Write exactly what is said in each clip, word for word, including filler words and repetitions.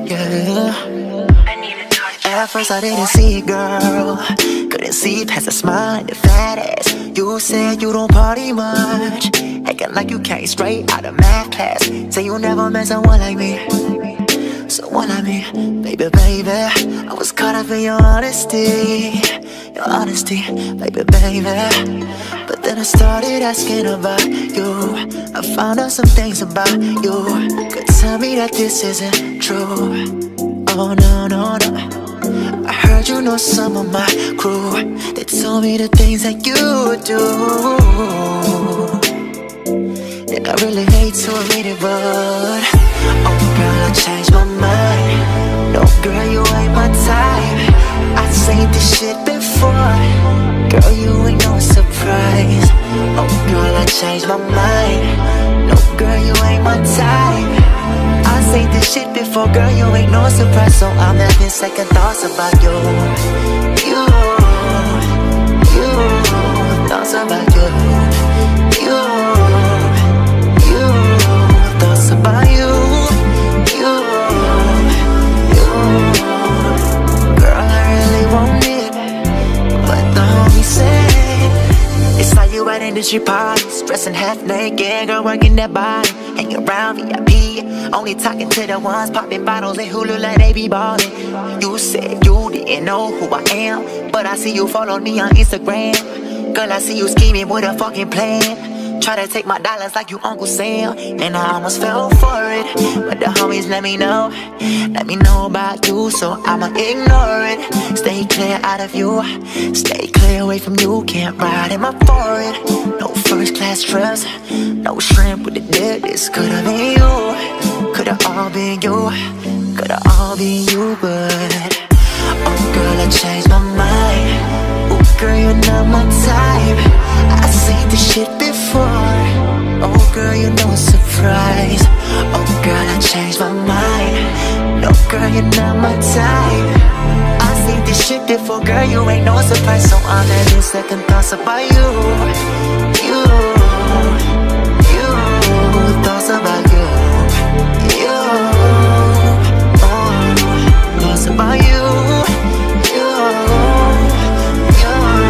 yeah. At first I didn't see it, girl. Couldn't see past the smile and the fat ass. You said you don't party much, acting like you came straight out of math class. Say you never met someone like me, someone like me. Baby, baby, I was caught up in your honesty, your honesty, baby, baby. But then I started asking about you. I found out some things about you. Could tell me that this isn't true. Oh no, no, no. I heard you know some of my crew. They told me the things that you do, and I really hate to admit it, but oh girl, I changed my mind. No girl, you ain't my type. I've seen this shit before. Girl, you ain't no surprise. Oh girl, I changed my mind. No girl, you ain't my type. I say this shit before, girl, you ain't no surprise. So I'm having second thoughts about you. You, you, thoughts about you. You, you, thoughts about you. You, you, girl, I really want it, but the homie said it's like you at industry parties, dressing half naked, girl, working that body, hanging around V I P. Only talking to the ones popping bottles and Hulu like they be ballin'. You said you didn't know who I am, but I see you follow me on Instagram. Girl, I see you scheming with a fucking plan. Try to take my dollars like you Uncle Sam, and I almost fell for it. But the homies let me know, let me know about you, so I'ma ignore it. Stay clear out of you, stay clear away from you. Can't ride in my forehead, no first class trips, no shrimp with the dip. This could've been you, could've all been you, could've all been you, but oh girl, I changed my mind. Oh girl, you're not my type. I seen this shit before. Oh girl, you're no surprise. Oh girl, I changed my mind. No girl, you're not my type. I seen this shit before, girl, you ain't no surprise. So I'm having second thoughts about you. You, you, thoughts about you. You, oh, thoughts about you. You, you,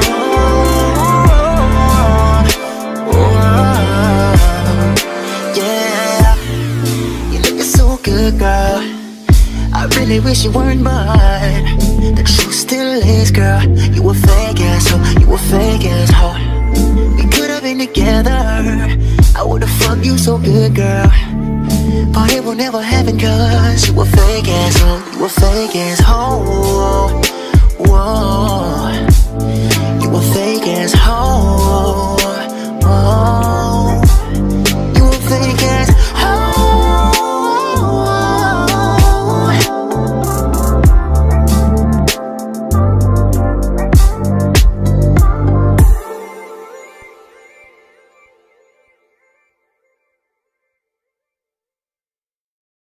oh, yeah. You looking so good, girl. I really wish you weren't, but the truth still is, girl, you a fake ass hoe, you a fake ass hoe. We could've been together, I would've fucked you so good, girl, but it will never happen, cause you a fake ass hoe, you a fake ass hoe. Whoa.